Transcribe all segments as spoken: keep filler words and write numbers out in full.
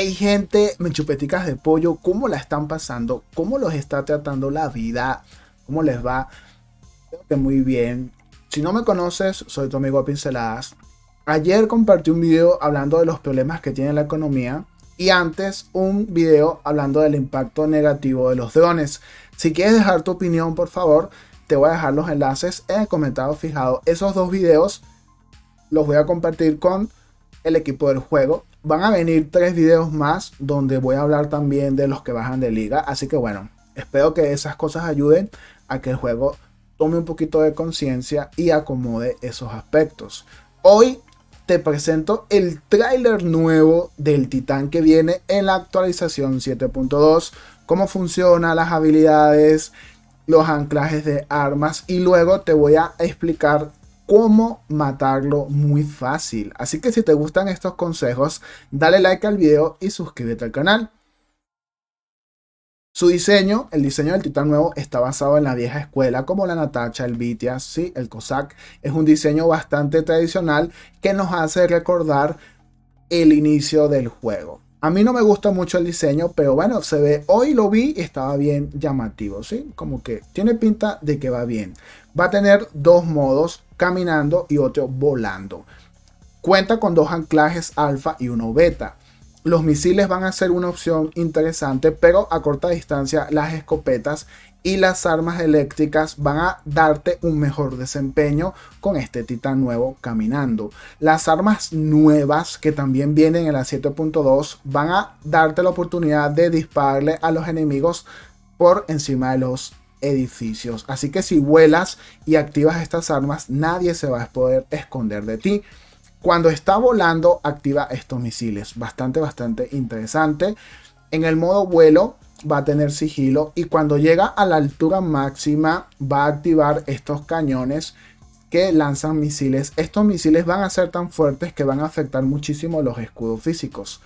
Hey gente, me chupeticas de pollo, ¿cómo la están pasando? ¿Cómo los está tratando la vida? ¿Cómo les va? Creo que muy bien. Si no me conoces, soy tu amigo Pinceladas. Ayer compartí un video hablando de los problemas que tiene la economía y antes un video hablando del impacto negativo de los drones. Si quieres dejar tu opinión, por favor, te voy a dejar los enlaces en el comentario fijado. Esos dos videos los voy a compartir con el equipo del juego. Van a venir tres videos más donde voy a hablar también de los que bajan de liga. Así que bueno, espero que esas cosas ayuden a que el juego tome un poquito de conciencia y acomode esos aspectos. Hoy te presento el tráiler nuevo del Titán que viene en la actualización siete punto dos. Cómo funciona, las habilidades, los anclajes de armas y luego te voy a explicar cómo matarlo muy fácil. Así que si te gustan estos consejos, dale like al video y suscríbete al canal. Su diseño, el diseño del Titán nuevo está basado en la vieja escuela como la Natacha, el Vitiaz, sí, el Cossack. Es un diseño bastante tradicional que nos hace recordar el inicio del juego. A mí no me gusta mucho el diseño, pero bueno, se ve, hoy lo vi y estaba bien llamativo, ¿sí? Como que tiene pinta de que va bien. Va a tener dos modos, caminando y otro volando. Cuenta con dos anclajes alfa y uno beta. Los misiles van a ser una opción interesante, pero a corta distancia las escopetas y las armas eléctricas van a darte un mejor desempeño con este Titán nuevo caminando. Las armas nuevas que también vienen en la siete punto dos van a darte la oportunidad de dispararle a los enemigos por encima de los edificios. Así que si vuelas y activas estas armas, nadie se va a poder esconder de ti. Cuando está volando, activa estos misiles. Bastante, bastante interesante. En el modo vuelo va a tener sigilo y cuando llega a la altura máxima va a activar estos cañones que lanzan misiles. Estos misiles van a ser tan fuertes que van a afectar muchísimo los escudos físicos.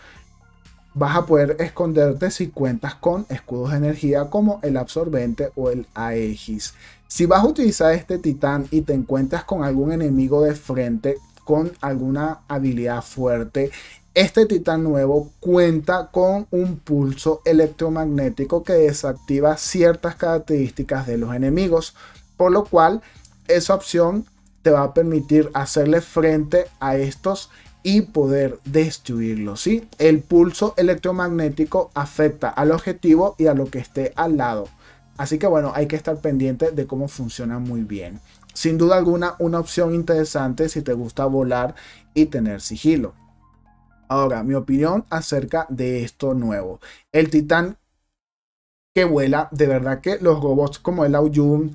Vas a poder esconderte si cuentas con escudos de energía como el absorbente o el Aegis. Si vas a utilizar este Titán y te encuentras con algún enemigo de frente con alguna habilidad fuerte, este Titán nuevo cuenta con un pulso electromagnético que desactiva ciertas características de los enemigos, por lo cual esa opción te va a permitir hacerle frente a estos y poder destruirlos, ¿sí? El pulso electromagnético afecta al objetivo y a lo que esté al lado. Así que bueno, hay que estar pendiente de cómo funciona muy bien. Sin duda alguna, una opción interesante si te gusta volar y tener sigilo. Ahora, mi opinión acerca de esto nuevo. El Titán que vuela, de verdad que los robots como el Aoyun,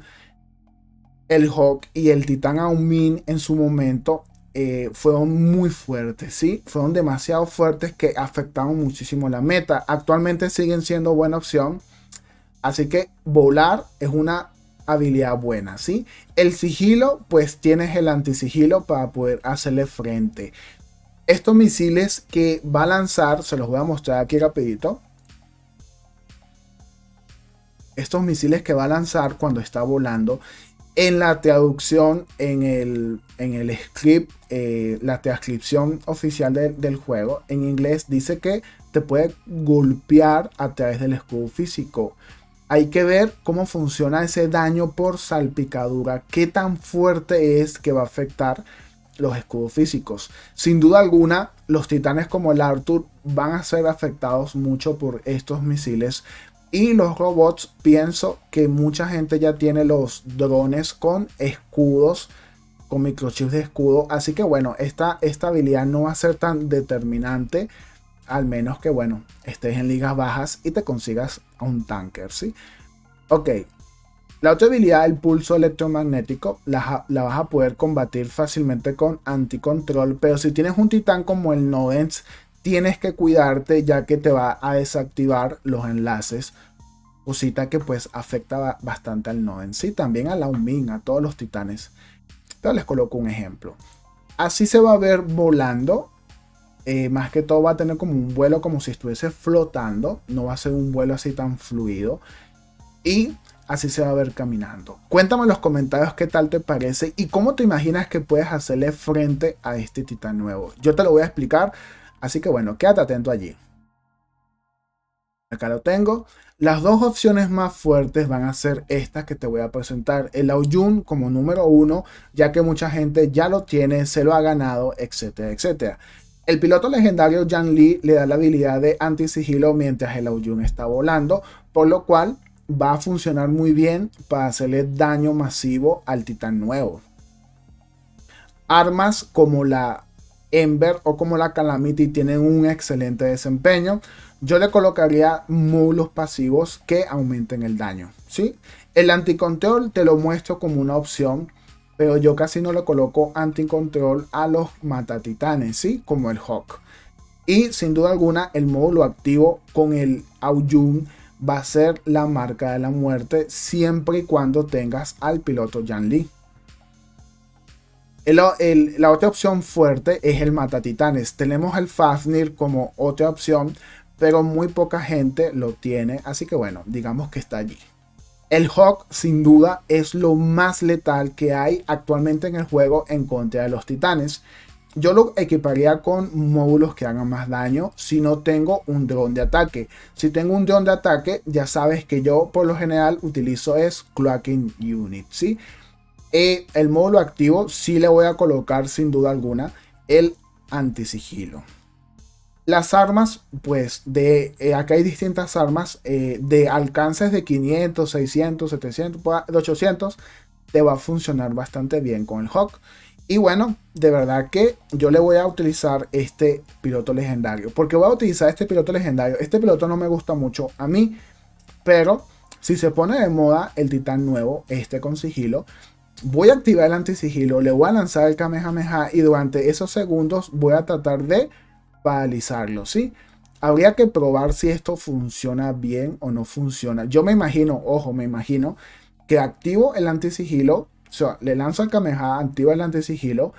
el Hawk y el Titán Aomin en su momento eh, fueron muy fuertes, ¿sí? Fueron demasiado fuertes que afectaron muchísimo la meta. Actualmente siguen siendo buena opción. Así que volar es una habilidad buena, ¿sí? El sigilo, pues tienes el antisigilo para poder hacerle frente. Estos misiles que va a lanzar, se los voy a mostrar aquí rapidito. Estos misiles que va a lanzar cuando está volando, en la traducción, en el, en el script, eh, la transcripción oficial de, del juego, en inglés dice que te puede golpear a través del escudo físico. Hay que ver cómo funciona ese daño por salpicadura, qué tan fuerte es que va a afectar los escudos físicos. Sin duda alguna, los titanes como el Arthur van a ser afectados mucho por estos misiles. Y los robots, pienso que mucha gente ya tiene los drones con escudos, con microchips de escudo. Así que bueno, esta, esta habilidad no va a ser tan determinante. Al menos que, bueno, estés en ligas bajas y te consigas a un tanker, ¿sí? Ok. La otra habilidad, el pulso electromagnético, la, la vas a poder combatir fácilmente con anticontrol. Pero si tienes un titán como el Nodens, tienes que cuidarte ya que te va a desactivar los enlaces. Cosita que pues afecta bastante al Nodens. Y también a la Aomin, a todos los titanes. Pero les coloco un ejemplo. Así se va a ver volando. Eh, más que todo va a tener como un vuelo como si estuviese flotando. No va a ser un vuelo así tan fluido. Y así se va a ver caminando. Cuéntame en los comentarios qué tal te parece. Y cómo te imaginas que puedes hacerle frente a este titán nuevo. Yo te lo voy a explicar. Así que bueno, quédate atento allí. Acá lo tengo. Las dos opciones más fuertes van a ser estas que te voy a presentar. El Aoyun como número uno, ya que mucha gente ya lo tiene, se lo ha ganado, etcétera, etcétera. El piloto legendario Yan Li le da la habilidad de anti-sigilo mientras el Aoyun está volando, por lo cual va a funcionar muy bien para hacerle daño masivo al titán nuevo. Armas como la Ember o como la Calamity tienen un excelente desempeño. Yo le colocaría módulos pasivos que aumenten el daño, ¿sí? El anticontrol te lo muestro como una opción, pero yo casi no le coloco anticontrol a los matatitanes, ¿sí? Como el Hawk. Y sin duda alguna el módulo activo con el Aoyun va a ser la marca de la muerte siempre y cuando tengas al piloto Yan Li. El, el, la otra opción fuerte es el matatitanes. Tenemos el Fafnir como otra opción, pero muy poca gente lo tiene, así que bueno, digamos que está allí. El Hawk sin duda es lo más letal que hay actualmente en el juego en contra de los titanes. Yo lo equiparía con módulos que hagan más daño si no tengo un dron de ataque. Si tengo un dron de ataque, ya sabes que yo por lo general utilizo es Cloaking Unit, ¿sí? Eh, el módulo activo sí le voy a colocar sin duda alguna el antisigilo. Las armas, pues de eh, acá hay distintas armas eh, de alcances de quinientos, seiscientos, setecientos, de ochocientos. Te va a funcionar bastante bien con el Hawk. Y bueno, de verdad que yo le voy a utilizar este piloto legendario. ¿Por qué voy a utilizar este piloto legendario? Este piloto no me gusta mucho a mí, pero si se pone de moda el titán nuevo, este con sigilo, voy a activar el antisigilo, le voy a lanzar el Kamehameha y durante esos segundos voy a tratar de paralizarlo, ¿sí? Habría que probar si esto funciona bien o no funciona. Yo me imagino, ojo, me imagino que activo el antisigilo, o sea, le lanzo el Kamehameha, activo el antisigilo,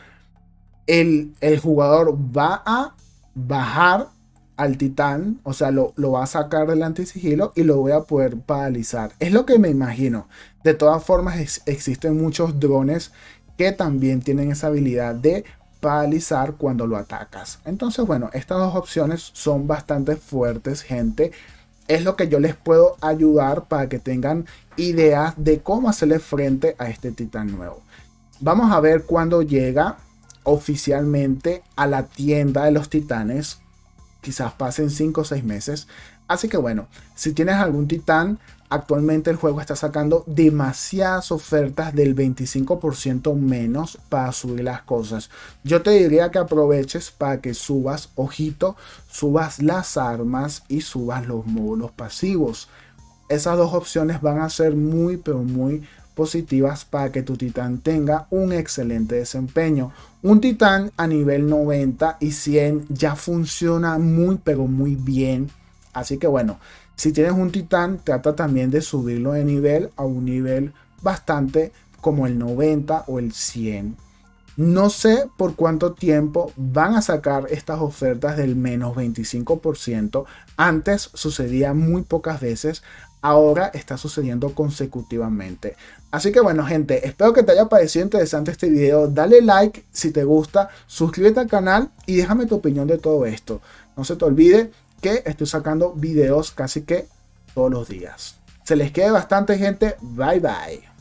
el, el jugador va a bajar al titán, o sea, lo, lo va a sacar del antisigilo y lo voy a poder paralizar. Es lo que me imagino. De todas formas, es, existen muchos drones que también tienen esa habilidad de paralizar cuando lo atacas. Entonces, bueno, estas dos opciones son bastante fuertes, gente. Es lo que yo les puedo ayudar para que tengan ideas de cómo hacerle frente a este titán nuevo. Vamos a ver cuándo llega oficialmente a la tienda de los titanes. Quizás pasen cinco o seis meses. Así que bueno, si tienes algún titán, actualmente el juego está sacando demasiadas ofertas del veinticinco por ciento menos para subir las cosas. Yo te diría que aproveches para que subas, ojito, subas las armas y subas los módulos pasivos. Esas dos opciones van a ser muy pero muy positivas para que tu titán tenga un excelente desempeño. Un titán a nivel noventa y cien ya funciona muy pero muy bien. Así que bueno, si tienes un titán, trata también de subirlo de nivel a un nivel bastante como el noventa o el cien. No sé por cuánto tiempo van a sacar estas ofertas del menos veinticinco por ciento. Antes sucedía muy pocas veces. Ahora está sucediendo consecutivamente. Así que bueno, gente, espero que te haya parecido interesante este video. Dale like si te gusta, suscríbete al canal y déjame tu opinión de todo esto. No se te olvide que estoy sacando videos casi que todos los días. Se les quede bastante, gente. Bye bye.